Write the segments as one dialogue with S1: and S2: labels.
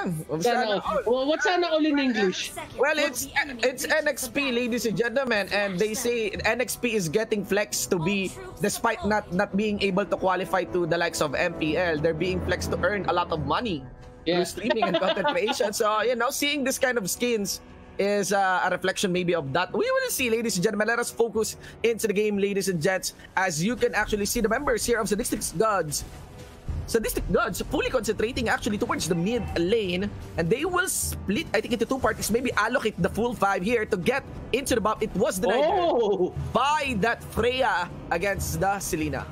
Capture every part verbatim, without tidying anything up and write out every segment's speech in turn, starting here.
S1: lang.
S2: Sana, well, what's sana all in English?
S1: Well, it's it's N X P, ladies and gentlemen, and they say N X P is getting flexed to be, despite not not being able to qualify to the likes of M P L, they're being flexed to earn a lot of money
S2: yeah.
S1: through streaming and content creation. So, you know, seeing this kind of skins is uh, a reflection maybe of that. We will see, ladies and gentlemen. Let us focus into the game, ladies and gents, as you can actually see the members here of Sadistic Gods. Sadistic Gods fully concentrating actually towards the mid lane, and they will split, I think, into two parties, maybe allocate the full five here to get into the buff. It was denied
S2: oh.
S1: by that Freya against the Selena.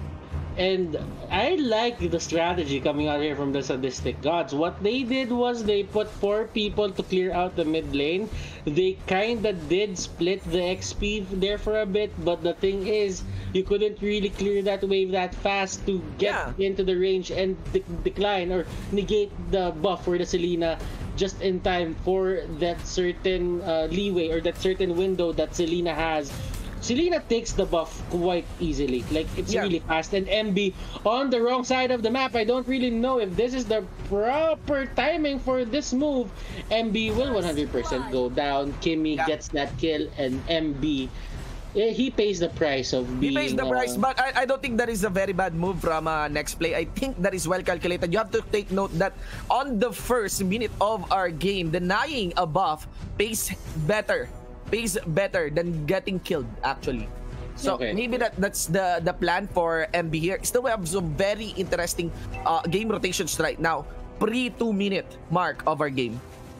S2: And I like the strategy coming out here from the Sadistic Gods. What they did was they put four people to clear out the mid lane. They kinda did split the X P there for a bit, but the thing is, you couldn't really clear that wave that fast to get yeah. into the range and de decline or negate the buff for the Selena just in time for that certain uh, leeway or that certain window that Selena has. Selena takes the buff quite easily. Like, it's yeah. really fast. And M B on the wrong side of the map. I don't really know if this is the proper timing for this move. M B will one hundred percent go down. Kimmy yeah. gets that kill, and M B, eh, he pays the price of being...
S1: He pays the uh, price, but I, I don't think that is a very bad move from uh, Next Play. I think that is well calculated. You have to take note that on the first minute of our game, denying a buff pays better. Pays better than getting killed, actually. So okay. maybe that that's the the plan for M B here. Still, we have some very interesting uh, game rotations right now, pre two minute mark of our game.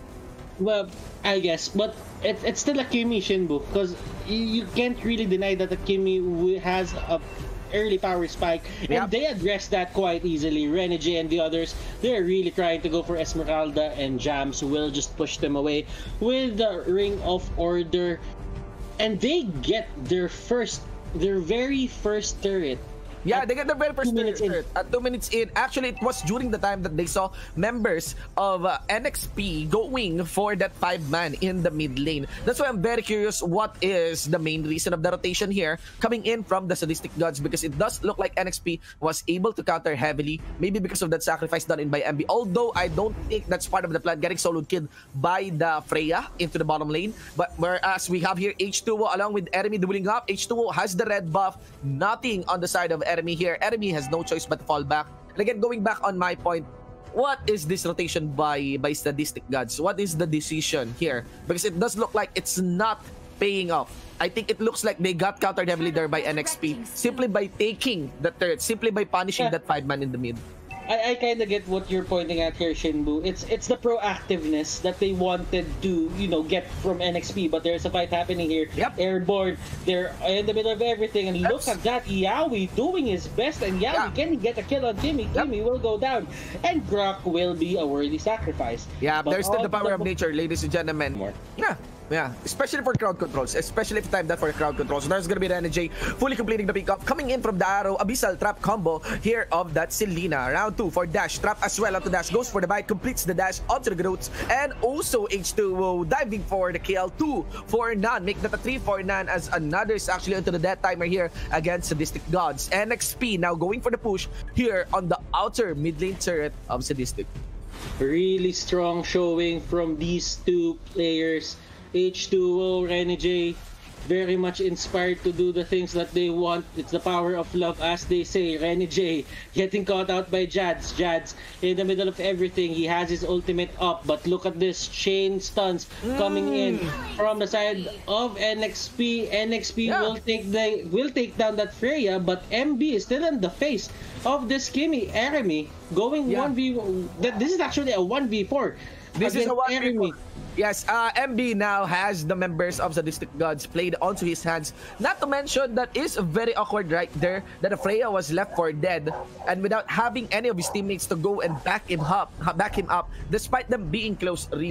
S2: Well, I guess, but it, it's still a Kimmy Shinbu, because you, you can't really deny that the Kimmy has a early power spike, and yep. they address that quite easily. Renegade and the others, they're really trying to go for Esmeralda, and Jams will just push them away with the Ring of Order, and they get their first, their very first turret.
S1: Yeah, they get the very first
S2: two minutes in.
S1: At two minutes in. Actually, it was during the time that they saw members of uh, N X P going for that five-man in the mid lane. That's why I'm very curious what is the main reason of the rotation here coming in from the Sadistic Gods, because it does look like N X P was able to counter heavily, maybe because of that sacrifice done in by M B. Although I don't think that's part of the plan, getting soloed killed by the Freya into the bottom lane. But whereas we have here H two O along with Eremi dueling up, H two O has the red buff, nothing on the side of Eremi here. Eremi has no choice but to fall back. And again, going back on my point, what is this rotation by by Sadistic Gods? What is the decision here? Because it does look like it's not paying off. I think it looks like they got countered heavily there by N X P simply by taking the turret, simply by punishing yeah. that five man in the mid.
S2: I, I kind of get what you're pointing at here, Shinbu. It's it's the proactiveness that they wanted to, you know, get from N X P, but there's a fight happening here.
S1: Yep.
S2: Airborne, they're in the middle of everything, and look at that, Yawi doing his best, and Yawi yeah. can get a kill on Kimmy. Yep. Kimmy will go down, and Grok will be a worthy sacrifice.
S1: Yeah, but there's still the power the... of nature, ladies and gentlemen.
S2: More.
S1: Yeah. Yeah, especially for crowd controls, especially if time that for crowd controls. So there's gonna be Renegade fully completing the pickup, coming in from the arrow, Abyssal Trap combo here of that Selena. Round two for Dash, Trap as well onto Dash, goes for the bite, completes the dash onto the Groots, and also H two O diving for the kill, two for Nan, make that a three for Nan as another is actually onto the death timer here against Sadistic Gods. N X P now going for the push here on the outer mid lane turret of Sadistic.
S2: Really strong showing from these two players. H two O, Renegade, very much inspired to do the things that they want. It's the power of love, as they say. Renegade getting caught out by Jads. Jads in the middle of everything. He has his ultimate up, but look at this chain stuns mm. coming in from the side of N X P. N X P yeah. will take the will take down that Freya, but M B is still in the face of this Kimmy. Eremi going yeah. one v. This is actually a one v four.
S1: This is a one v four. Yes, uh, M B now has the members of Sadistic Gods played onto his hands. Not to mention that is very awkward right there that Freya was left for dead, and without having any of his teammates to go and back him up, back him up, despite them being close really.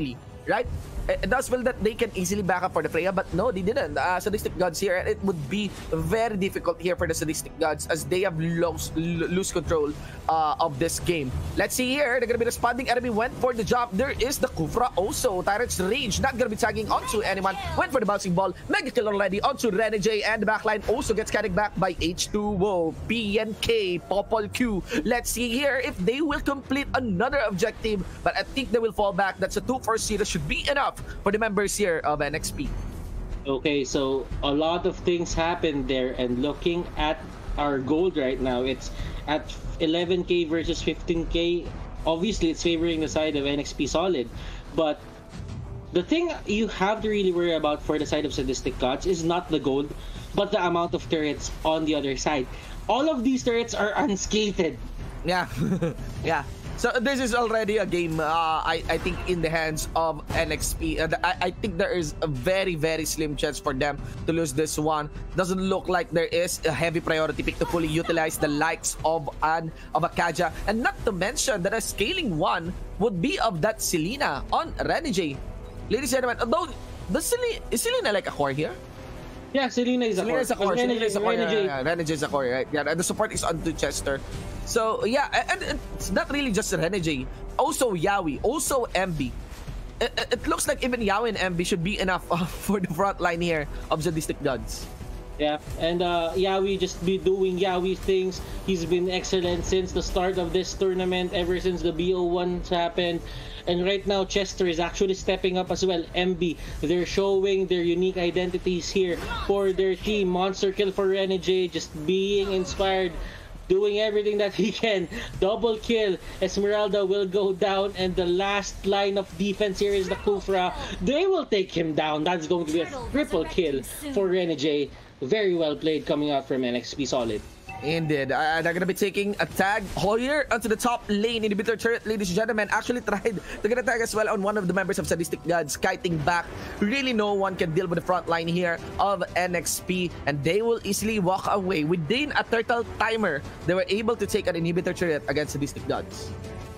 S1: right? It does feel that they can easily back up for the Freya, but no, they didn't. Uh, Sadistic Gods here, and it would be very difficult here for the Sadistic Gods as they have lost lose control uh, of this game. Let's see here, they're gonna be responding. Enemy went for the job. There is the Kufra also. Tyrant's Rage not gonna be tagging onto anyone. Went for the bouncing ball. Mega kill already onto Renegade, and the backline also gets carried back by H two O, P N K, Popol Q. Let's see here if they will complete another objective, but I think they will fall back. That's a two for zero, should be enough for the members here of N X P.
S2: Okay, so a lot of things happened there, and looking at our gold right now, it's at eleven K versus fifteen K. Obviously, it's favoring the side of N X P Solid, but the thing you have to really worry about for the side of Sadistic Gods is not the gold, but the amount of turrets on the other side. All of these turrets are unscathed.
S1: Yeah, yeah. So this is already a game, uh, I, I think, in the hands of N X P. Uh, I, I think there is a very, very slim chance for them to lose this one. Doesn't look like there is a heavy priority pick to fully utilize the likes of an of a Kaja. And not to mention that a scaling one would be of that Selena on Renegade. Ladies and gentlemen, although, does Selena, is Selena like a core here?
S2: Yeah, Selena is a
S1: Selena
S2: core.
S1: is a core. Selena is a core.
S2: Renegade.
S1: Yeah, yeah, Renegade is a core, right? Yeah, and the support is onto Chester. So, yeah, and, and it's not really just Renegade. Also, Yawi. Also, M B. It, it looks like even Yawi and M B should be enough uh, for the front line here of Sadistic Gods.
S2: Yeah, and uh, Yawi just be doing Yawi things. He's been excellent since the start of this tournament, ever since the B O ones happened. And right now, Chester is actually stepping up as well. M B, they're showing their unique identities here for their team. Monster kill for Renegade, just being inspired, doing everything that he can. Double kill. Esmeralda will go down, and the last line of defense here is the Kufra. They will take him down. That's going to be a triple kill for Renegade. Very well played coming out from N X P Solid.
S1: Indeed. Uh, they're gonna be taking a tag. Hoyer onto the top lane. Inhibitor turret, ladies and gentlemen, actually tried to get a tag as well on one of the members of Sadistic Gods, kiting back. Really, no one can deal with the front line here of N X P, and they will easily walk away. Within a turtle timer, they were able to take an inhibitor turret against Sadistic Gods.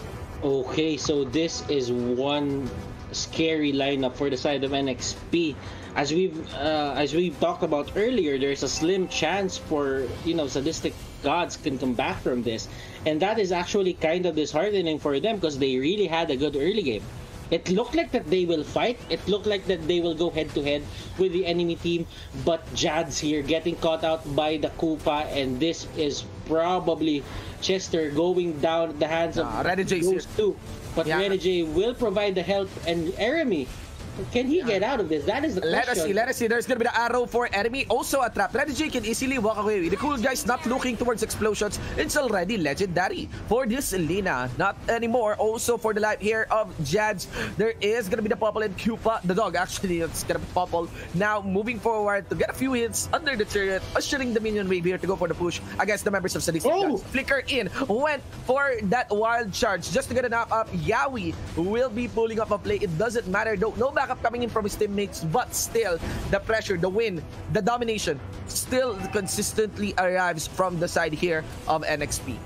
S2: Okay, so this is one scary lineup for the side of N X P. As we've uh, as we've talked about earlier, there's a slim chance for, you know, Sadistic Gods can come back from this, and that is actually kind of disheartening for them because they really had a good early game. It looked like that they will fight. It looked like that they will go head to head with the enemy team, but Jad's here getting caught out by the Koopa, and this is probably Chester going down at the hands of
S1: uh, Renegade
S2: those two. But
S1: yeah.
S2: Renegade will provide the help, and Eremi, can he get out of this? That is the question.
S1: Let us see, let us see. There's gonna be the arrow for enemy. Also a trap. Renegade can easily walk away. The cool guy's not looking towards explosions. It's already legendary for this Selena. Not anymore. Also for the life here of Jads, there is gonna be the Popol and Koopa. The dog, actually, it's gonna be Popol. Now moving forward to get a few hits under the turret, ushering the minion wave here to go for the push against the members of Sadistic
S2: Oh!
S1: Gods. Flicker in, went for that wild charge just to get a knock up. Yawi will be pulling up a play. It doesn't matter though. No backup coming in from his teammates, but still the pressure, the win, the domination still consistently arrives from the side here of N X P.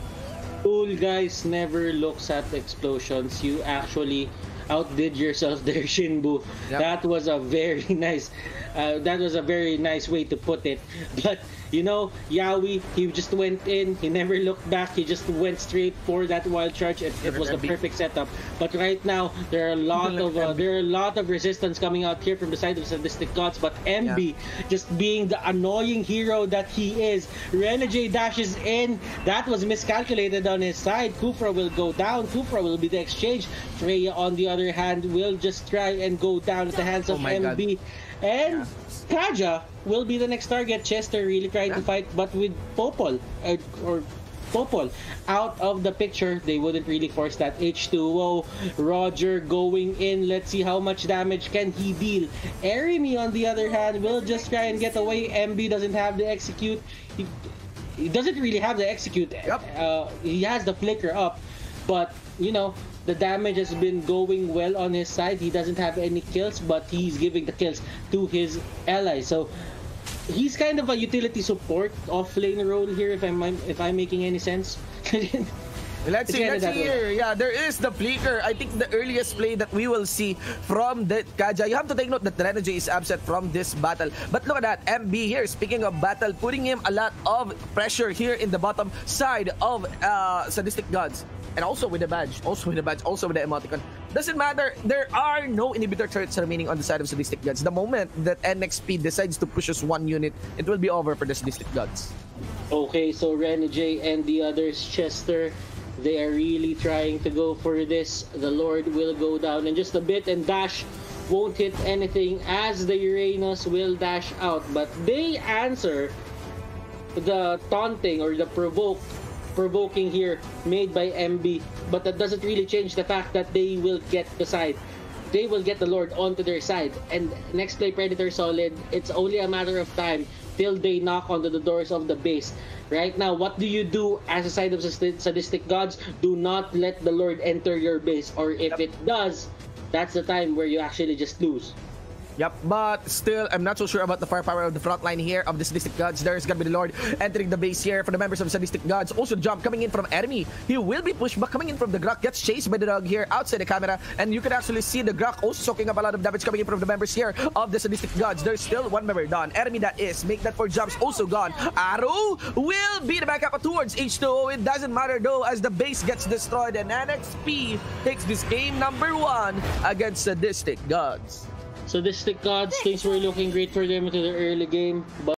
S2: Cool guys never looks at explosions. You actually outdid yourself there, Shinbu.
S1: Yep.
S2: That was a very nice uh, that was a very nice way to put it. But you know, Yawi, he just went in, he never looked back, he just went straight for that wild charge. It, it was the perfect setup. But right now, there are a lot of uh, there are a lot of resistance coming out here from the side of Sadistic Gods. But M B, yeah. just being the annoying hero that he is, Renegade dashes in. That was miscalculated on his side. Kufra will go down. Kufra will be the exchange. Freya, on the other hand, will just try and go down at the hands of
S1: oh
S2: M B.
S1: God.
S2: And
S1: yeah.
S2: Kaja will be the next target. Chester really trying yeah. to fight, but with Popol uh, or Popol out of the picture, they wouldn't really force that. H two O, Roger going in. Let's see how much damage can he deal. Eremi, on the other hand, will just try and get away. M B doesn't have the execute. He, he doesn't really have the execute.
S1: Yep.
S2: Uh, he has the flicker up, but you know, the damage has been going well on his side. He doesn't have any kills, but he's giving the kills to his allies. So he's kind of a utility support off lane role here, if I'm if I'm making any sense.
S1: Let's
S2: It's
S1: see,
S2: kinda
S1: let's
S2: that
S1: see
S2: way.
S1: here. Yeah, there is the flicker. I think the earliest play that we will see from the Kaja. You have to take note that Renegade is absent from this battle. But look at that, M B here, speaking of battle, putting him a lot of pressure here in the bottom side of uh, Sadistic Gods. And also with the badge, also with the badge, also with the emoticon. Doesn't matter, there are no inhibitor turrets remaining on the side of Sadistic Gods. The moment that N X P decides to push us one unit, it will be over for the Sadistic Gods.
S2: Okay, so Renegade and the others, Chester, they are really trying to go for this. The Lord will go down in just a bit, and Dash won't hit anything as the Uranus will dash out. But they answer the taunting or the provoke provoking here made by M B, but that doesn't really change the fact that they will get the side. They will get the Lord onto their side. And next play, Predator Solid, it's only a matter of time till they knock onto the doors of the base. Right now, what do you do as a side of Sadistic Gods? Do not let the Lord enter your base, or if it does, that's the time where you actually just lose.
S1: Yep, but still, I'm not so sure about the firepower of the front line here of the Sadistic Gods. There's gonna be the Lord entering the base here for the members of Sadistic Gods. Also, jump coming in from enemy. He will be pushed back coming in from the Grok. Gets chased by the dog here outside the camera. And you can actually see the Grok also soaking up a lot of damage coming in from the members here of the Sadistic Gods. There's still one member done. Enemy that is. Make that for jumps also gone. Arrow will be the backup towards H two O. It doesn't matter though as the base gets destroyed. And N X P takes this game number one against Sadistic Gods.
S2: Sadistic Gods, things were looking great for them into the early game, but